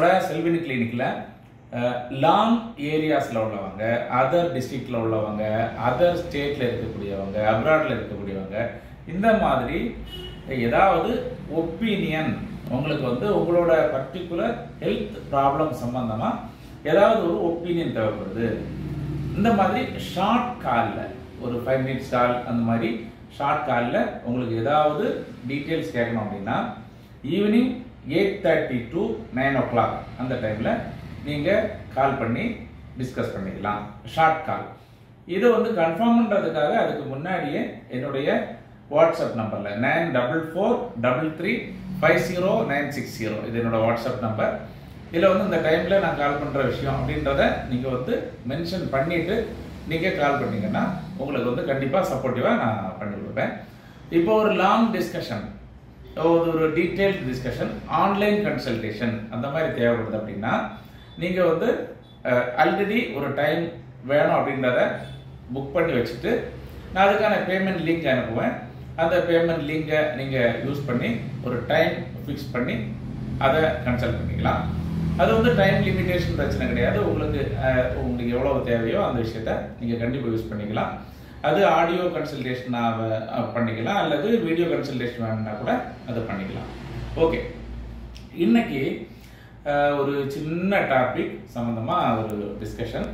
நம்மளோட செல்வினி கிளினிக்ல லாங் ஏரியாஸ்ல உள்ளவங்க, அதர் டிஸ்ட்ரிக்ட்ல உள்ளவங்க, அதர் ஸ்டேட்ல இருக்கக்கூடியவங்க, அப்ராட்ல இருக்கக்கூடியவங்க, இந்த மாதிரி ஏதாவது ஒப்பீனியன் உங்களுக்கு வந்து உங்களோட பர்டிகுலர் ஹெல்த் ப்ராப்ளம் சம்பந்தமா ஏதாவது ஒரு ஒப்பீனியன் தேவைப்படுது, இந்த மாதிரி ஷார்ட் காலில் ஒரு 5 minutes கால், அந்த மாதிரி ஷார்ட் காலில் உங்களுக்கு ஏதாவது டீட்டெயில்ஸ் கேட்கணும் அப்படின்னா ஈவினிங் 8:30 to 9 o'clock அந்த டைமில் நீங்கள் கால் பண்ணி டிஸ்கஸ் பண்ணிக்கலாம். Short call. இதை வந்து கன்ஃபார்ம் பண்ணுறதுக்காக அதுக்கு முன்னாடியே என்னுடைய வாட்ஸ்அப் நம்பரில் 9443350960 இது என்னோட வாட்ஸ்அப் நம்பர். இதில் வந்து இந்த டைமில் நான் கால் பண்ணுற விஷயம் அப்படின்றத நீங்கள் வந்து மென்ஷன் பண்ணிவிட்டு நீங்கள் கால் பண்ணிங்கன்னா உங்களுக்கு வந்து கண்டிப்பாக சப்போர்ட்டிவாக நான் பண்ணி கொடுப்பேன். இப்போ ஒரு லாங் டிஸ்கஷன், ஒரு டீட்டெயில்டு டிஸ்கஷன், ஆன்லைன் கன்சல்டேஷன் அந்த மாதிரி தேவைப்படுது அப்படின்னா நீங்கள் வந்து ஆல்ரெடி ஒரு டைம் வேணும் அப்படின்றத புக் பண்ணி வச்சுட்டு நான் அதுக்கான பேமெண்ட் லிங்க் அனுப்புவேன். அந்த பேமெண்ட் லிங்கை நீங்கள் யூஸ் பண்ணி ஒரு டைம் ஃபிக்ஸ் பண்ணி அதை கன்சல்ட் பண்ணிக்கலாம். அது வந்து டைம் லிமிடேஷன் பிரச்சனை கிடையாது. உங்களுக்கு எவ்வளவு தேவையோ அந்த விஷயத்த நீங்கள் கண்டிப்பாக யூஸ் பண்ணிக்கலாம். அது ஆடியோ கன்சல்டேஷன் பண்ணிக்கலாம், அல்லது வீடியோ கன்சல்டேஷன் வேணும்னா கூட அது பண்ணிக்கலாம். ஓகே, இன்னைக்கு ஒரு சின்ன டாபிக் சம்பந்தமாக ஒரு டிஸ்கஷன்.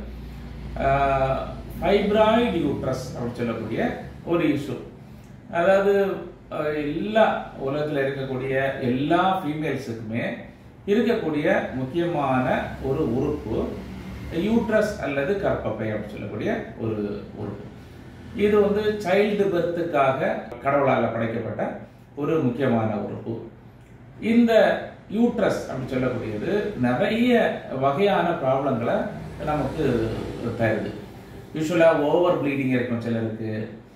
ஃபைப்ராய்டு யூட்ரஸ் அப்படின்னு சொல்லக்கூடிய ஒரு இஷ்யூ. அதாவது எல்லா உலகத்தில் இருக்கக்கூடிய எல்லா ஃபீமேல்ஸுக்குமே இருக்கக்கூடிய முக்கியமான ஒரு உறுப்பு யூட்ரஸ் அல்லது கர்ப்பப்பை அப்படின்னு சொல்லக்கூடிய ஒரு உறுப்பு. இது வந்து சைல்டு பர்த்துக்காக கடவுளால் படைக்கப்பட்ட ஒரு முக்கியமான உறுப்பு. இந்த யூட்ரஸ் அப்படின்னு சொல்லக்கூடியது நிறைய வகையான ப்ராப்ளங்களை நமக்கு தருது. யூஸ்வலாக ஓவர் ப்ளீடிங் இருக்கும் சிலருக்கு,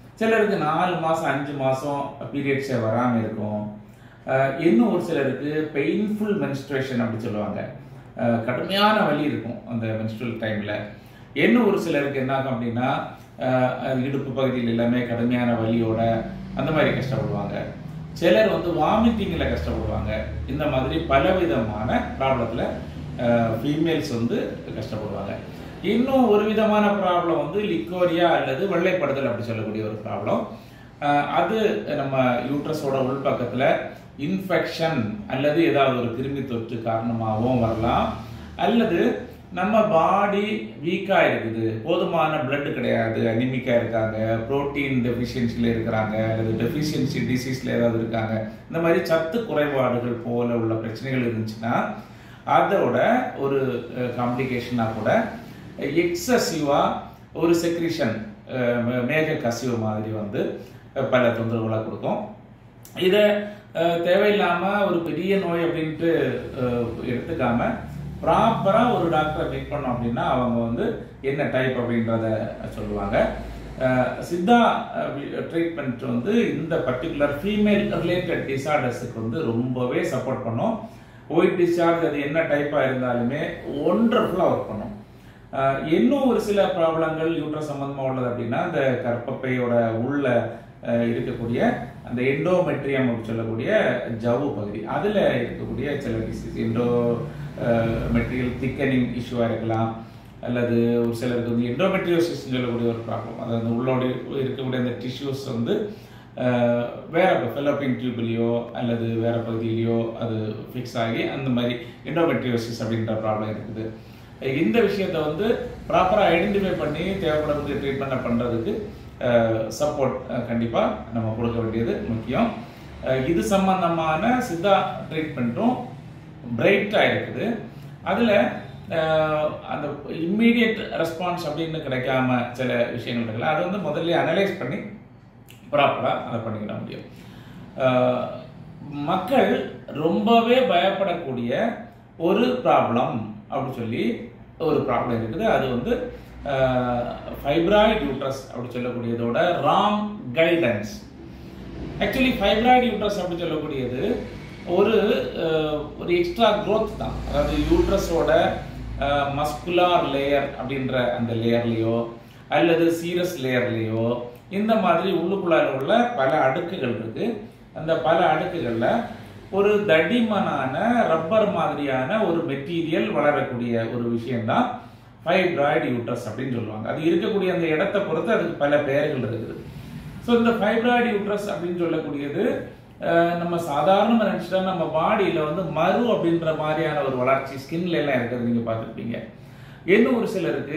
4 மாதம் 5 மாதம் பீரியட்ஸே வராமல் இருக்கும். இன்னும் ஒரு சிலருக்கு பெயின்ஃபுல் மென்ஸ்ட்ரேஷன் அப்படி சொல்லுவாங்க, கடுமையான வலி இருக்கும் அந்த மென்ஸ்ட்ரல் டைமில். இன்னும் ஒரு சிலருக்கு என்ன ஆகும் அப்படின்னா இடுப்பு பகுதியில் எல்லாமே கடுமையான வலியோட அந்த மாதிரி கஷ்டப்படுவாங்க. சிலர் வந்து வாமிட்டிங்கில் கஷ்டப்படுவாங்க. இந்த மாதிரி பலவிதமான ப்ராப்ளத்தில் ஃபீமேல்ஸ் வந்து கஷ்டப்படுவாங்க. இன்னும் ஒரு விதமான ப்ராப்ளம் வந்து லிக்கோரியா அல்லது வெள்ளைப்படுதல் அப்படி சொல்லக்கூடிய ஒரு ப்ராப்ளம். அது நம்ம யூட்ரஸோட உள்பக்கத்தில் இன்ஃபெக்ஷன் அல்லது ஏதாவது ஒரு கிருமி தொற்று காரணமாகவும் வரலாம், அல்லது நம்ம பாடி வீக்காக இருக்குது, போதுமான பிளட் கிடையாது, அனிமிக்காக இருக்காங்க, புரோட்டீன் டெஃபிஷியன்சியில் இருக்கிறாங்க, அல்லது டெஃபிஷியன்சி டிசீஸில் ஏதாவது இருக்காங்க, இந்த மாதிரி சத்து குறைபாடுகள் போல உள்ள பிரச்சனைகள் இருந்துச்சுன்னா அதோட ஒரு காம்ப்ளிகேஷனாக கூட எக்ஸசிவாக ஒரு செக்ரிஷன், மேக கசிவு மாதிரி வந்து பல தொந்தரவுகளை கொடுக்கும். இதை தேவையில்லாமல் ஒரு பெரிய நோய் அப்படின்ட்டு எடுத்துக்காம ப்ராப்பராக ஒரு டாக்டரை மீட் பண்ணோம் அப்படின்னா அவங்க வந்து என்ன டைப் அப்படின்றத சொல்லுவாங்க. சித்தா ட்ரீட்மெண்ட் வந்து இந்த பர்டிகுலர் ஃபீமேல் ரிலேட்டட் டிசார்டர்ஸுக்கு வந்து ரொம்பவே சப்போர்ட் பண்ணும். ஒயிட் டிஸ்சார்ஜ் அது என்ன டைப்பாக இருந்தாலுமே ஒண்டர்ஃபுல்லாக ஒர்க் பண்ணும். இன்னும் ஒரு சில ப்ராப்ளங்கள் யூட்ரஸ் சம்பந்தமாக உள்ளது அப்படின்னா இந்த கர்ப்பப்பையோட உள்ள இருக்கக்கூடிய அந்த எண்டோமெட்ரியம் சொல்லக்கூடிய ஜவ்வு பகுதி, அதில் இருக்கக்கூடிய சில டிசீஸ், எண்டோமெட்ரியல் திக்கனிங் இஷ்யூவாக இருக்கலாம், அல்லது ஒரு சிலருக்கு வந்து எண்டோமெட்ரியோசிஸ் சொல்லக்கூடிய ஒரு ப்ராப்ளம், அதாவது உள்ளோடு இருக்கக்கூடிய அந்த டிஷ்யூஸ் வந்து வேற ஃபெலோப்பியன் டியூப்லையோ அல்லது வேற பகுதியிலையோ அது ஃபிக்ஸ் ஆகி அந்த மாதிரி எண்டோமெட்ரியோசிஸ் அப்படின்ற ப்ராப்ளம் இருக்குது. இந்த விஷயத்தை வந்து ப்ராப்பராக ஐடென்டிஃபை பண்ணி தேவைப்படக்கூடிய ட்ரீட்மெண்ட்டை பண்ணுறதுக்கு சப்போர்ட் கண்டிப்பாக நம்ம கொடுக்க வேண்டியது முக்கியம். இது சம்பந்தமான சித்தா ட்ரீட்மெண்ட்டும் பிரைட்டாக இருக்குது. அதில் அந்த இம்மீடியட் ரெஸ்பான்ஸ் அப்படின்னு கிடைக்காம சில விஷயங்கள் இருக்குல்ல, அதை வந்து முதல்ல அனலைஸ் பண்ணி ப்ராப்பராக அதை பண்ணிக்கிட முடியும். மக்கள் ரொம்பவே பயப்படக்கூடிய ஒரு ப்ராப்ளம் அப்படின்னு சொல்லி ஒரு ப்ராப்ளம் இருக்குது. அது வந்து ஃபைப்ராய்டு யூட்ரஸ் அப்படி சொல்லக்கூடியதோட wrong guidance. Actually fibroid uterus அப்படி சொல்லக்கூடியது ஒரு எக்ஸ்ட்ரா க்ரோத் தான். அதாவது யூட்ரஸோட மஸ்குலார் லேயர் அப்படின்ற அந்த லேயர்லேயோ அல்லது சீரஸ் லேயர்லேயோ இந்த மாதிரி உள்ளுக்குள்ளார உள்ள பல அடுக்குகள் இருக்கு. அந்த பல அடுக்குகளில் ஒரு தடிமனான ரப்பர் மாதிரியான ஒரு மெட்டீரியல் வளரக்கூடிய ஒரு விஷயம்தான் ஃபைப்ராய்டு யூட்ரஸ் அப்படின்னு சொல்லுவாங்க. அது இருக்கக்கூடிய அந்த இடத்தை பொறுத்து அதுக்கு பல பெயர்கள் இருக்குது. ஸோ இந்த ஃபைப்ராய்டு யூட்ரஸ் அப்படின்னு சொல்லக்கூடியது நம்ம சாதாரணமாக நினச்சிட்டா நம்ம பாடியில் வந்து மறு அப்படின்ற மாதிரியான ஒரு வளர்ச்சி ஸ்கின்ல எல்லாம் இருக்கிறது நீங்கள் பார்த்துருப்பீங்க. இன்னும் ஒரு சிலருக்கு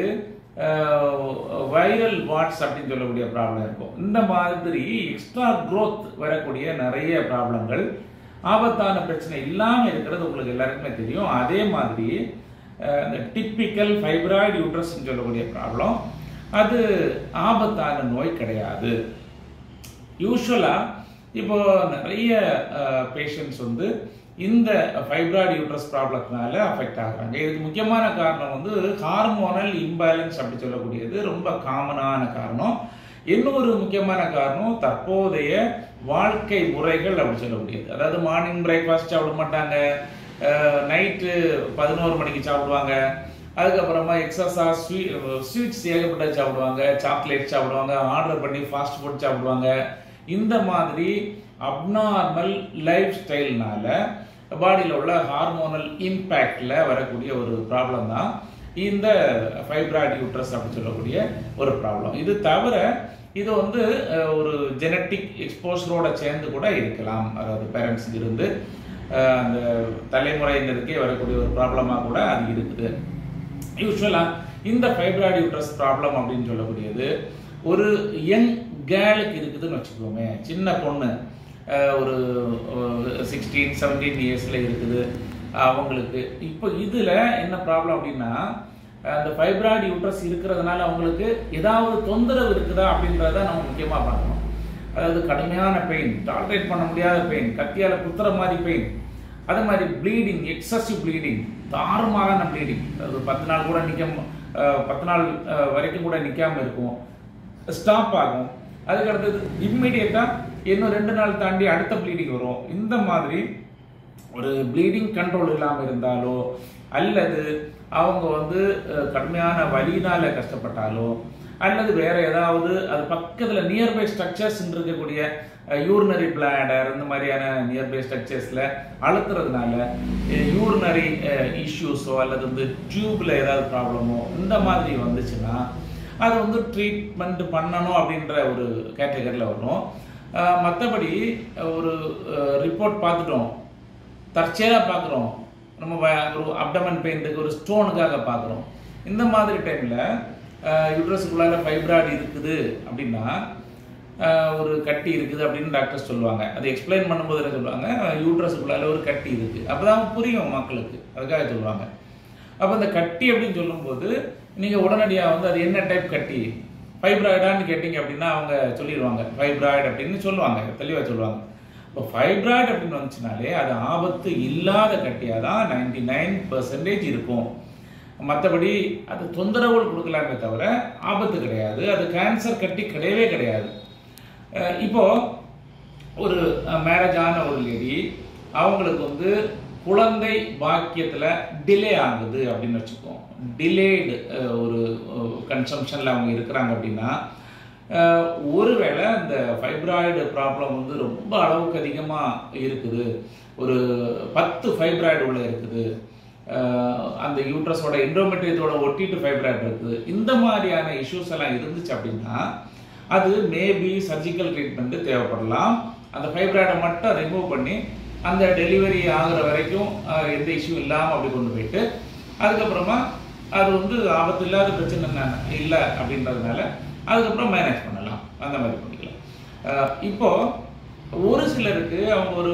வைரல் வாட்ஸ் அப்படின்னு சொல்லக்கூடிய ப்ராப்ளம் இருக்கும். இந்த மாதிரி எக்ஸ்ட்ரா க்ரோத் வரக்கூடிய நிறைய ப்ராப்ளங்கள், ஆபத்தான பிரச்சனை இல்லாமல் இருக்கிறது உங்களுக்கு எல்லாருக்குமே தெரியும். அதே மாதிரி இந்த டிப்பிக்கல் ஃபைப்ராய்டு யூட்ரஸ் சொல்லக்கூடிய ப்ராப்ளம் அது ஆபத்தான நோய் கிடையாது. யூஸ்வலாக இப்போ நிறைய பேஷண்ட்ஸ் வந்து இந்த ஃபைப்ராய்டு யூட்ரஸ் ப்ராப்ளத்தினால அஃபெக்ட் ஆகுறாங்க. இதுக்கு முக்கியமான காரணம் வந்து ஹார்மோனல் இம்பேலன்ஸ் அப்படி சொல்லக்கூடியது ரொம்ப காமனான காரணம். இன்னொரு முக்கியமான காரணம் தற்போதைய வாழ்க்கை முறைகள் அப்படி சொல்லக்கூடியது. அதாவது மார்னிங் பிரேக்ஃபாஸ்ட் சாப்பிட மாட்டாங்க, நைட்டு 11 மணிக்கு சாப்பிடுவாங்க, அதுக்கப்புறமா எக்ஸஸா ஸ்வீட்ஸ் ஏகப்பட்ட சாப்பிடுவாங்க, சாக்லேட் சாப்பிடுவாங்க, ஆர்டர் பண்ணி ஃபாஸ்ட் ஃபுட் சாப்பிடுவாங்க. இந்த மாதிரி அப்நார்மல் லைஃப் ஸ்டைல்னால பாடியில் உள்ள ஹார்மோனல் இம்பேக்ட்ல வரக்கூடிய ஒரு ப்ராப்ளம் தான் இந்த ஃபைப்ராய்டு யூட்ரஸ் அப்படின்னு சொல்லக்கூடிய ஒரு ப்ராப்ளம். இது தவிர இது வந்து ஒரு ஜெனட்டிக் எக்ஸ்போசரோட சேர்ந்து கூட இருக்கலாம். அதாவது பேரண்ட்ஸுக்கு இருந்து அந்த தலைமுறையினருக்கே வரக்கூடிய ஒரு ப்ராப்ளமாக கூட அது இருக்குது. யூஸ்வலாக இந்த ஃபைப்ராய்டு யூட்ரஸ் ப்ராப்ளம் அப்படின்னு சொல்லக்கூடியது ஒரு யங் கேர்ளுக்கு இருக்குதுன்னு வச்சுக்கோமே, சின்ன பொண்ணு ஒரு 16-17 இயர்ஸில் இருக்குது அவங்களுக்கு. இப்போ இதில் என்ன ப்ராப்ளம் அப்படின்னா, அந்த ஃபைப்ராய்டு யூட்ரஸ் இருக்கிறதுனால அவங்களுக்கு ஏதாவது தொந்தரவு இருக்குதா அப்படின்றத நம்ம முக்கியமாக பார்க்கணும். அதாவது கடுமையான பெயின், டாலரேட் பண்ண முடியாத பெயின், கத்தியால் குத்துற மாதிரி பெயின், அதே மாதிரி ப்ளீடிங், எக்ஸசிவ் ப்ளீடிங், தாறுமாறான ப்ளீடிங், அது 10 நாள் கூட 10 நாள் வரைக்கும் கூட நிற்காமல் இருக்கும், ஸ்டாப் ஆகும். அதுக்கு அடுத்தது இம்மிடியேட்டாக இன்னும் 2 நாள் தாண்டி அடுத்த ப்ளீடிங் வரும். இந்த மாதிரி ஒரு ப்ளீடிங் கண்ட்ரோல் இல்லாமல் இருந்தாலோ அல்லது அவங்க வந்து கடுமையான வலியினால கஷ்டப்பட்டாலோ அல்லது வேற ஏதாவது அது பக்கத்தில் நியர்பை ஸ்ட்ரக்சர்ஸ் இருக்கக்கூடிய யூரினரி பிளாடர் இந்த மாதிரியான நியர்பை ஸ்ட்ரக்சர்ஸில் அழுத்துறதுனால யூரினரி இஷ்யூஸோ அல்லது வந்து டியூப்ல ஏதாவது ப்ராப்ளமோ இந்த மாதிரி வந்துச்சுன்னா அது வந்து ட்ரீட்மெண்ட் பண்ணணும் அப்படின்ற ஒரு கேட்டகரியில் வரும். மற்றபடி ஒரு ரிப்போர்ட் பார்த்துட்டோம், தற்செயலாக பார்க்குறோம், நம்ம ஒரு அப்டமன் பெயின்ட்டுக்கு ஒரு ஸ்டோனுக்காக பார்க்குறோம். இந்த மாதிரி டைமில் யூட்ரஸுக்குள்ளால ஃபைப்ராய்டு இருக்குது அப்படின்னா, ஒரு கட்டி இருக்குது அப்படின்னு டாக்டர்ஸ் சொல்லுவாங்க. அது எக்ஸ்பிளைன் பண்ணும்போது என்ன சொல்லுவாங்க, யூட்ரஸுக்குள்ளால ஒரு கட்டி இருக்குது, அப்போ தான் புரியும் மக்களுக்கு, அதுக்காக சொல்லுவாங்க. அப்போ அந்த கட்டி அப்படின்னு சொல்லும்போது நீங்கள் உடனடியாக வந்து அது என்ன டைப் கட்டி, ஃபைப்ராய்டான்னு கேட்டிங்க அப்படின்னா அவங்க சொல்லிடுவாங்க ஃபைப்ராய்டு அப்படின்னு சொல்லுவாங்க, தெளிவாக சொல்லுவாங்க. இப்போ ஃபைப்ராய்டு அப்படின்னு வந்துச்சுனாலே அது ஆபத்து இல்லாத கட்டியாக தான் 99% இருக்கும். மற்றபடி அது தொந்தரவுகள் கொடுக்கலாமே தவிர ஆபத்து கிடையாது. அது கேன்சர் கட்டி கிடையவே கிடையாது. இப்போ ஒரு மேரேஜ் ஆன ஒரு லேடி, அவங்களுக்கு வந்து குழந்தை பாக்கியத்தில் டிலே ஆகுது அப்படின்னு வச்சுக்கோம். டிலேடு ஒரு கன்சம்ஷனில் அவங்க இருக்கிறாங்க அப்படின்னா, ஒருவேளை இந்த ஃபைப்ராய்டு ப்ராப்ளம் வந்து ரொம்ப அளவுக்கு அதிகமாக இருக்குது, ஒரு 10 ஃபைப்ராய்டு உள்ள இருக்குது, அந்த யூட்ரஸோட எண்டோமெட்ரியத்தோட ஒட்டிட்டு ஃபைப்ராய்டு இருக்குது, இந்த மாதிரியான இஷ்யூஸ் எல்லாம் இருந்துச்சு அப்படின்னா அது மேபி சர்ஜிக்கல் ட்ரீட்மெண்ட் தேவைப்படலாம். அந்த ஃபைப்ராய்டை மட்டும் ரிமூவ் பண்ணி அந்த டெலிவரி ஆகிற வரைக்கும் எந்த இஷ்யூ இல்லாமல் அப்படி கொண்டு போயிட்டு அதுக்கப்புறமா அது வந்து ஆபத்து இல்லாத பிரச்சனை இல்லை அப்படின்றதுனால அதுக்கப்புறம் மேனேஜ் பண்ணலாம், அந்த மாதிரி பண்ணிக்கலாம். இப்போ ஒரு சிலருக்கு அவங்க ஒரு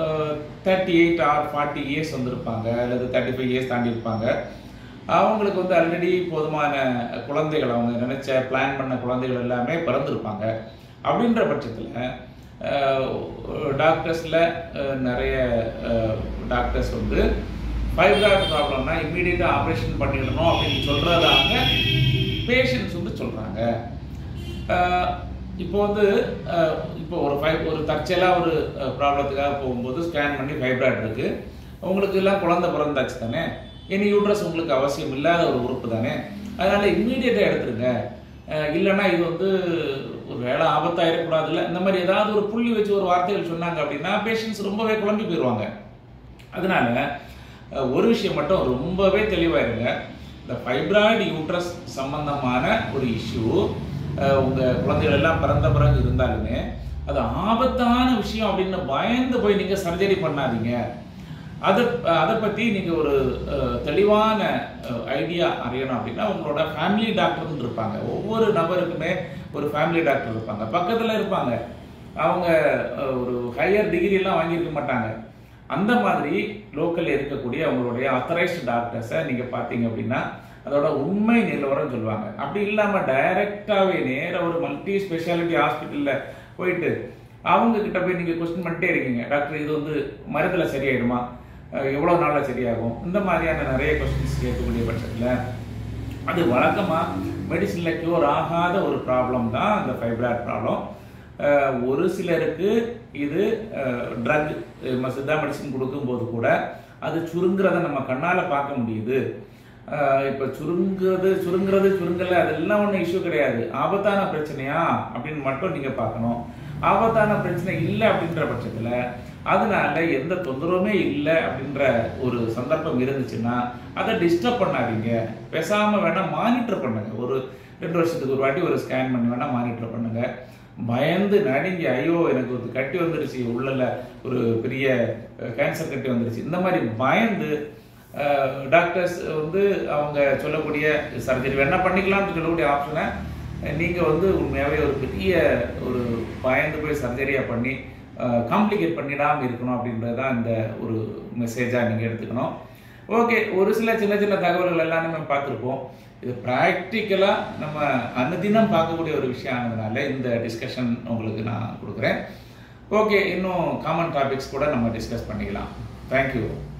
38 or 40 இயர்ஸ் வந்திருப்பாங்க, அல்லது 35 இயர்ஸ் தாண்டி இருப்பாங்க. அவங்களுக்கு வந்து ஆல்ரெடி போதுமான குழந்தைகள், அவங்க நினைச்ச பிளான் பண்ண குழந்தைகள் எல்லாமே பிறந்திருப்பாங்க. அப்படின்ற பட்சத்தில் டாக்டர்ஸில் நிறைய டாக்டர்ஸ் வந்து ஃபைப்ராய்டு ப்ராப்ளம்னா இம்மீடியட்டாக ஆப்ரேஷன் பண்ணிடணும் அப்படின்னு சொல்கிறதாங்க பேஷண்ட்ஸ் வந்து சொல்கிறாங்க. இப்போ வந்து இப்போ ஒரு தற்செயலாக ஒரு ப்ராப்ளத்துக்காக போகும்போது ஸ்கேன் பண்ணி ஃபைப்ராய்டு இருக்குது, உங்களுக்கு எல்லாம் குழந்தை பிறந்தாச்சு தானே, இனி யூட்ரஸ் உங்களுக்கு அவசியம் இல்லாத ஒரு உறுப்பு தானே, அதனால் இம்மீடியட்டாக எடுத்துருங்க. இல்லைன்னா இது வந்து ஒரு வேளை ஆபத்தாயிடக்கூடாதுல்ல, இந்த மாதிரி ஏதாவது ஒரு புள்ளி வச்சு ஒரு வார்த்தைகள் சொன்னாங்க அப்படின்னா பேஷண்ட்ஸ் ரொம்பவே குழம்பி போயிடுவாங்க. அதனால ஒரு விஷயம் மட்டும் ரொம்பவே தெளிவாயிருங்க. இந்த ஃபைப்ராய்டு யூட்ரஸ் சம்பந்தமான ஒரு இஷ்யூ உங்கள் குழந்தைகள் எல்லாம் பிறந்த பிறகு இருந்தாலுமே அது ஆபத்தான விஷயம் அப்படின்னு பயந்து போய் நீங்கள் சர்ஜரி பண்ணாதீங்க. அதை பற்றி நீங்கள் ஒரு தெளிவான ஐடியா அறியணும் அப்படின்னா உங்களோட ஃபேமிலி டாக்டர்னு இருப்பாங்க. ஒவ்வொரு நபருக்குமே ஒரு ஃபேமிலி டாக்டர் இருப்பாங்க, பக்கத்தில் இருப்பாங்க. அவங்க ஒரு ஹையர் டிகிரிலாம் வாங்கியிருக்க மாட்டாங்க. அந்த மாதிரி லோக்கலில் இருக்கக்கூடிய அவங்களுடைய அத்தரைஸ்டு டாக்டர்ஸை நீங்கள் பார்த்தீங்க அப்படின்னா அதோட உண்மை நிலவரம் சொல்லுவாங்க. அப்படி இல்லாமல் டைரெக்டாகவே நேராக ஒரு மல்டி ஸ்பெஷாலிட்டி ஹாஸ்பிட்டலில் போயிட்டு அவங்க கிட்ட போய் நீங்கள் கொஸ்டின் பண்ணிட்டே இருக்கீங்க, டாக்டர் இது வந்து மருந்தில் சரியாயிடுமா, எவ்வளோ நாளில் சரியாகும், இந்த மாதிரியான நிறைய கொஸ்டின்ஸ் கேட்கக்கூடிய பட்சத்தில் அது வழக்கமாக மெடிசனில் க்யூர் ஆகாத ஒரு ப்ராப்ளம் தான் இந்த ஃபைப்ராய்டு ப்ராப்ளம். ஒரு சிலருக்கு இது ட்ரக் சித்தா மெடிசன் கொடுக்கும்போது கூட அது சுருங்கிறத நம்ம கண்ணால் பார்க்க முடியுது. இப்போ சுருங்கலை அதெல்லாம் ஒன்றும் இஷ்யூ கிடையாது. ஆபத்தான பிரச்சனையா அப்படின்னு மட்டும் நீங்கள் பார்க்கணும். ஆபத்தான பிரச்சனை இல்லை அப்படின்ற பட்சத்தில் அதனால எந்த தொந்தரவுமே இல்லை அப்படின்ற ஒரு சந்தர்ப்பம் இருந்துச்சுன்னா அதை டிஸ்டர்ப் பண்ணாதீங்க. பேசாமல் வேணால் மானிட்டர் பண்ணுங்க. ஒரு 2 வருஷத்துக்கு ஒரு வாட்டி ஒரு ஸ்கேன் பண்ணி வேணால் மானிட்டர் பண்ணுங்க. பயந்து நடுங்கி ஐயோ எனக்கு ஒரு கட்டி வந்துருச்சு, உள்ளல ஒரு பெரிய கேன்சர் கட்டி வந்துருச்சு, இந்த மாதிரி பயந்து டாக்டர்ஸ் வந்து அவங்க சொல்லக்கூடிய சர்ஜரி வேணா பண்ணிக்கலாம்னு சொல்லக்கூடிய ஆப்ஷனை நீங்கள் வந்து உண்மையாகவே ஒரு பெரிய ஒரு பயந்து போய் சர்ஜரியாக பண்ணி காம்ப்ளிகேட் பண்ணிடாமல் இருக்கணும் அப்படின்றது தான் இந்த ஒரு மெசேஜாக நீங்கள் எடுத்துக்கணும். ஓகே, ஒரு சின்ன சின்ன தகவல்கள் எல்லாமே நம்ம பார்த்துருப்போம். இது ப்ராக்டிக்கலாக நம்ம அனுதினம் பார்க்கக்கூடிய ஒரு விஷயம் ஆனதுனால இந்த டிஸ்கஷன் உங்களுக்கு நான் கொடுக்குறேன். ஓகே, இன்னும் காமன் டாபிக்ஸ் கூட நம்ம டிஸ்கஸ் பண்ணிக்கலாம். தேங்க்யூ.